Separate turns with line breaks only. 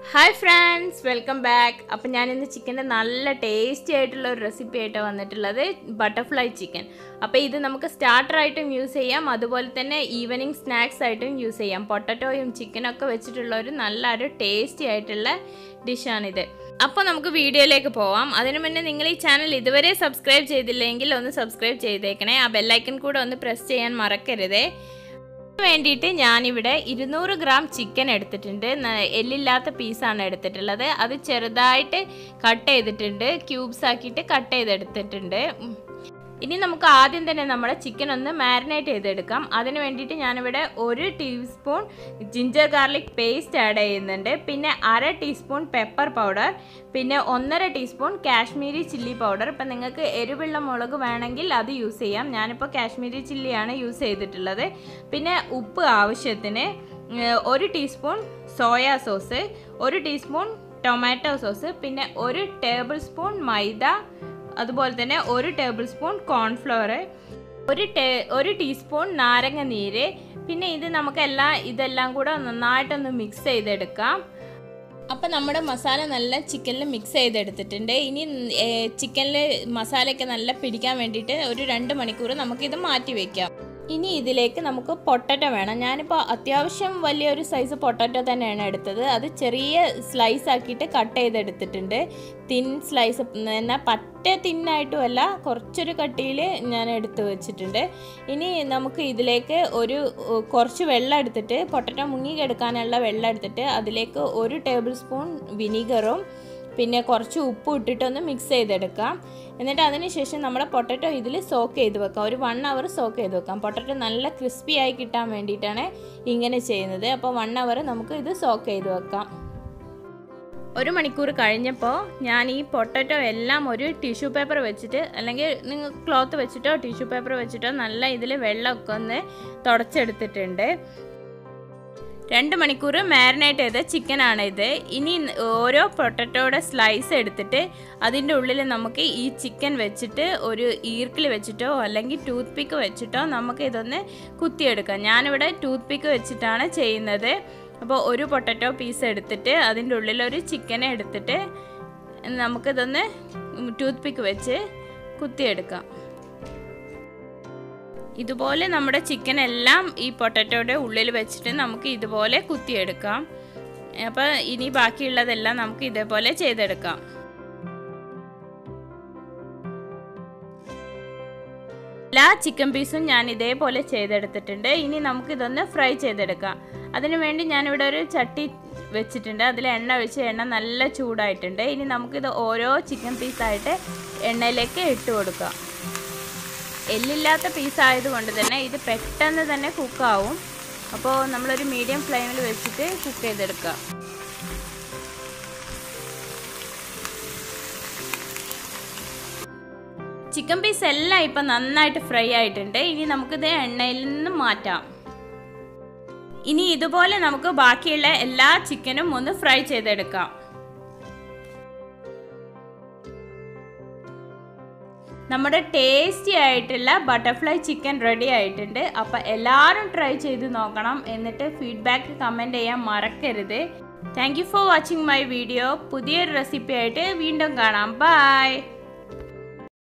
Hi friends, welcome back. അപ്പോൾ ഞാൻ ഇന്ന് ചിക്കന്റെ നല്ല ടേസ്റ്റി ആയിട്ടുള്ള ഒരു റെസിപ്പി ആയിട്ട് വന്നിട്ടുള്ളത് ബട്ടർഫ്ലൈ ചിക്കൻ. അപ്പോൾ ഇത് നമുക്ക് സ്റ്റാർട്ടർ ആയിട്ടും യൂസ് ചെയ്യാം, അതുപോലെ തന്നെ ഈവനിംഗ് സ്നാക്സ് ആയിട്ടും യൂസ് ചെയ്യാം. പൊട്ടറ്റോയും ചിക്കനും ഒക്കെ വെച്ചിട്ടുള്ള ഒരു നല്ലൊരു ടേസ്റ്റി ആയിട്ടുള്ള ഡിഷാണിത്. അപ്പോൾ നമുക്ക് വീഡിയോയിലേക്ക് പോവാം. അതിനു മുന്നേ നിങ്ങൾ ഈ ചാനൽ ഇതുവരെ സബ്സ്ക്രൈബ് ചെയ്തില്ലെങ്കിൽ ഒന്ന് സബ്സ്ക്രൈബ് ചെയ്തേക്കണേ. ആ ബെൽ ഐക്കൺ കൂടെ ഒന്ന് പ്രസ് ചെയ്യാൻ മറക്കരുതേ. വേണ്ടിയിട്ട് ഞാനിവിടെ 200 ഗ്രാം ചിക്കൻ എടുത്തിട്ടുണ്ട്. എല്ലില്ലാത്ത പീസാണ് എടുത്തിട്ടുള്ളത്. അത് ചെറുതായിട്ട് കട്ട് ചെയ്തിട്ടുണ്ട്, ക്യൂബ്സ് ആക്കിയിട്ട് കട്ട് ചെയ്തെടുത്തിട്ടുണ്ട്. ഇനി നമുക്ക് ആദ്യം തന്നെ നമ്മുടെ ചിക്കൻ ഒന്ന് മാരിനേറ്റ് ചെയ്തെടുക്കാം. അതിന് വേണ്ടിയിട്ട് ഞാനിവിടെ 1 teaspoon ginger garlic paste add ചെയ്യുന്നുണ്ട്, പിന്നെ 1/2 ടീസ്പൂൺ പെപ്പർ പൗഡർ, പിന്നെ 1/2 ടീസ്പൂൺ കാശ്മീരി ചില്ലി പൗഡർ. ഇപ്പം നിങ്ങൾക്ക് എരിവുള്ള മുളക് വേണമെങ്കിൽ അത് യൂസ് ചെയ്യാം. ഞാനിപ്പോൾ കാശ്മീരി ചില്ലിയാണ് യൂസ് ചെയ്തിട്ടുള്ളത്. പിന്നെ ഉപ്പ് ആവശ്യത്തിന്, 1 teaspoon soya sauce, 1 teaspoon tomato sauce, പിന്നെ 1 ടേബിൾ സ്പൂൺ മൈദ, അതുപോലെ തന്നെ 1 ടേബിൾ സ്പൂൺ കോൺഫ്ലവർ, 1 ടീസ്പൂൺ നാരങ്ങ നീര്. പിന്നെ ഇത് ഇതെല്ലാം കൂടെ നന്നായിട്ടൊന്ന് മിക്സ് ചെയ്തെടുക്കാം. അപ്പം നമ്മുടെ മസാല നല്ല ചിക്കനിൽ മിക്സ് ചെയ്തെടുത്തിട്ടുണ്ട്. ഇനി ചിക്കനിൽ മസാലയൊക്കെ നല്ല പിടിക്കാൻ വേണ്ടിയിട്ട് ഒരു 2 മണിക്കൂർ നമുക്കിത് മാറ്റി വയ്ക്കാം. ഇനി ഇതിലേക്ക് നമുക്ക് പൊട്ടറ്റോ വേണം. ഞാനിപ്പോൾ അത്യാവശ്യം വലിയൊരു സൈസ് പൊട്ടറ്റോ തന്നെയാണ് എടുത്തത്. അത് ചെറിയ സ്ലൈസ് ആക്കിയിട്ട് കട്ട് ചെയ്തെടുത്തിട്ടുണ്ട്. തിൻ സ്ലൈസ് എന്നാൽ പറ്റ തിന്നായിട്ടുമല്ല, കുറച്ചൊരു കട്ടിയിൽ ഞാൻ എടുത്ത് വെച്ചിട്ടുണ്ട്. ഇനി നമുക്ക് ഇതിലേക്ക് കുറച്ച് വെള്ളം എടുത്തിട്ട്, പൊട്ടറ്റോ മുങ്ങിക്കെടുക്കാനുള്ള വെള്ളം എടുത്തിട്ട് അതിലേക്ക് 1 ടേബിൾ സ്പൂൺ വിനീഗറും പിന്നെ കുറച്ച് ഉപ്പ് ഇട്ടിട്ടൊന്ന് മിക്സ് ചെയ്തെടുക്കാം. എന്നിട്ട് അതിന് ശേഷം നമ്മുടെ പൊട്ടറ്റോ ഇതിൽ സോക്ക് ചെയ്ത് വെക്കാം. ഒരു 1 അവർ സോക്ക് ചെയ്ത് വെക്കാം. പൊട്ടറ്റോ നല്ല ക്രിസ്പി ആയി കിട്ടാൻ വേണ്ടിയിട്ടാണ് ഇങ്ങനെ ചെയ്യുന്നത്. അപ്പോൾ 1 അവർ നമുക്ക് ഇത് സോക്ക് ചെയ്ത് വെക്കാം. 1 മണിക്കൂർ കഴിഞ്ഞപ്പോൾ ഞാൻ ഈ പൊട്ടറ്റോ എല്ലാം ഒരു ടിഷ്യൂ പേപ്പർ വെച്ചിട്ട്, അല്ലെങ്കിൽ നിങ്ങൾ ക്ലോത്ത് വെച്ചിട്ടോ ടിഷ്യൂ പേപ്പർ വെച്ചിട്ടോ നല്ല ഇതിൽ വെള്ളമൊക്കെ ഒന്ന് തുടച്ചെടുത്തിട്ടുണ്ട്. 2 മണിക്കൂർ മാരിനേറ്റ് ചെയ്ത ചിക്കനാണ് ഇത്. ഇനി ഓരോ പൊട്ടറ്റോയുടെ സ്ലൈസ് എടുത്തിട്ട് അതിൻ്റെ ഉള്ളിൽ നമുക്ക് ഈ ചിക്കൻ വെച്ചിട്ട് ഒരു ഈർക്കിൽ വെച്ചിട്ടോ അല്ലെങ്കിൽ ടൂത്ത് പിക്ക് വെച്ചിട്ടോ നമുക്ക് ഇതൊന്ന് കുത്തിയെടുക്കാം. ഞാനിവിടെ ടൂത്ത് പിക്ക് വെച്ചിട്ടാണ് ചെയ്യുന്നത്. അപ്പോൾ ഒരു പൊട്ടറ്റോ പീസ് എടുത്തിട്ട് അതിൻ്റെ ഉള്ളിൽ ഒരു ചിക്കനെ എടുത്തിട്ട് നമുക്കിതൊന്ന് ടൂത്ത് പിക്ക് വെച്ച് കുത്തിയെടുക്കാം. ഇതുപോലെ നമ്മുടെ ചിക്കൻ എല്ലാം ഈ പൊട്ടറ്റോയുടെ ഉള്ളിൽ വെച്ചിട്ട് നമുക്ക് ഇതുപോലെ കുത്തിയെടുക്കാം. അപ്പോൾ ഇനി ബാക്കിയുള്ളതെല്ലാം നമുക്ക് ഇതേപോലെ ചെയ്തെടുക്കാം. എല്ലാ ചിക്കൻ പീസും ഞാൻ ഇതേപോലെ ചെയ്തെടുത്തിട്ടുണ്ട്. ഇനി നമുക്കിതൊന്ന് ഫ്രൈ ചെയ്തെടുക്കാം. അതിനു വേണ്ടി ഞാനിവിടെ ഒരു ചട്ടി വെച്ചിട്ടുണ്ട്. അതിൽ എണ്ണ ഒഴിച്ച് എണ്ണ നല്ല ചൂടായിട്ടുണ്ട്. ഇനി നമുക്കിത് ഓരോ ചിക്കൻ പീസായിട്ട് എണ്ണയിലേക്ക് ഇട്ട് കൊടുക്കാം. എല്ലില്ലാത്ത പീസായതുകൊണ്ട് തന്നെ ഇത് പെട്ടെന്ന് തന്നെ കുക്കാവും. അപ്പോൾ നമ്മളൊരു മീഡിയം ഫ്ലെയിമിൽ വെച്ചിട്ട് കുക്ക് ചെയ്തെടുക്കാം. ചിക്കൻ പീസ് എല്ലാം ഇപ്പം നന്നായിട്ട് ഫ്രൈ ആയിട്ടുണ്ട്. ഇനി നമുക്കിത് എണ്ണയിൽ നിന്ന് മാറ്റാം. ഇനി ഇതുപോലെ നമുക്ക് ബാക്കിയുള്ള എല്ലാ ചിക്കനും ഒന്ന് ഫ്രൈ ചെയ്തെടുക്കാം. നമ്മുടെ ടേസ്റ്റി ആയിട്ടുള്ള ബട്ടർഫ്ലൈ ചിക്കൻ റെഡി ആയിട്ടുണ്ട്. അപ്പോൾ എല്ലാവരും ട്രൈ ചെയ്ത് നോക്കണം. എന്നിട്ട് ഫീഡ്ബാക്ക് കമൻറ്റ് ചെയ്യാൻ മറക്കരുത്. Thank you for watching my video. പുതിയൊരു റെസിപ്പി ആയിട്ട് വീണ്ടും കാണാം. ബൈ.